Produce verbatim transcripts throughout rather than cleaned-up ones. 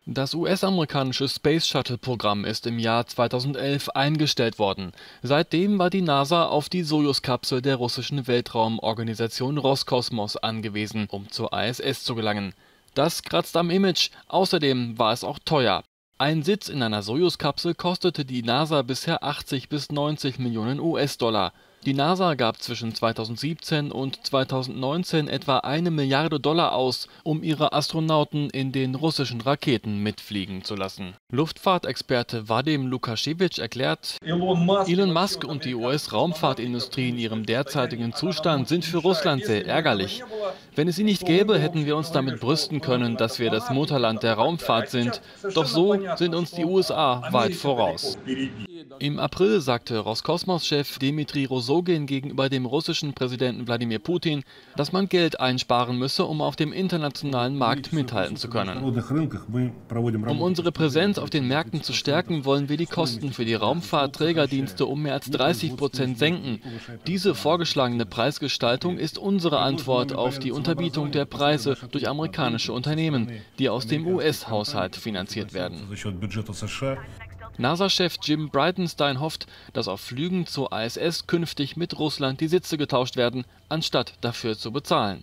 Das U S-amerikanische Space Shuttle-Programm ist im Jahr zweitausendelf eingestellt worden. Seitdem war die NASA auf die Sojus-Kapsel der russischen Weltraumorganisation Roskosmos angewiesen, um zur I S S zu gelangen. Das kratzt am Image, außerdem war es auch teuer. Ein Sitz in einer Sojus-Kapsel kostete die NASA bisher achtzig bis neunzig Millionen U S-Dollar. Die NASA gab zwischen zweitausendsiebzehn und zweitausendneunzehn etwa eine Milliarde Dollar aus, um ihre Astronauten in den russischen Raketen mitfliegen zu lassen. Luftfahrtexperte Wadim Lukaschewitsch erklärt: Elon Musk und die U S-Raumfahrtindustrie in ihrem derzeitigen Zustand sind für Russland sehr ärgerlich. Wenn es sie nicht gäbe, hätten wir uns damit brüsten können, dass wir das Mutterland der Raumfahrt sind. Doch so sind uns die U S A weit voraus. Im April sagte Roskosmos-Chef Dmitri Rosogin gegenüber dem russischen Präsidenten Wladimir Putin, dass man Geld einsparen müsse, um auf dem internationalen Markt mithalten zu können. Um unsere Präsenz auf den Märkten zu stärken, wollen wir die Kosten für die Raumfahrtträgerdienste um mehr als dreißig Prozent senken. Diese vorgeschlagene Preisgestaltung ist unsere Antwort auf die Unterbietung der Preise durch amerikanische Unternehmen, die aus dem U S-Haushalt finanziert werden. NASA-Chef Jim Bridenstine hofft, dass auf Flügen zur I S S künftig mit Russland die Sitze getauscht werden, anstatt dafür zu bezahlen.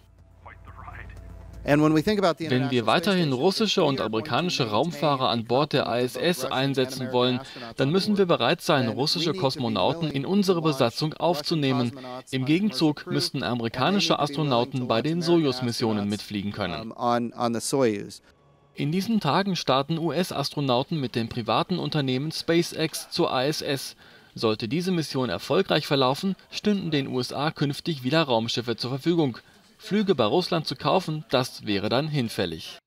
Wenn wir weiterhin russische und amerikanische Raumfahrer an Bord der I S S einsetzen wollen, dann müssen wir bereit sein, russische Kosmonauten in unsere Besatzung aufzunehmen. Im Gegenzug müssten amerikanische Astronauten bei den Sojus-Missionen mitfliegen können. In diesen Tagen starten U S-Astronauten mit dem privaten Unternehmen SpaceX zur I S S. Sollte diese Mission erfolgreich verlaufen, stünden den U S A künftig wieder Raumschiffe zur Verfügung. Flüge bei Russland zu kaufen, das wäre dann hinfällig.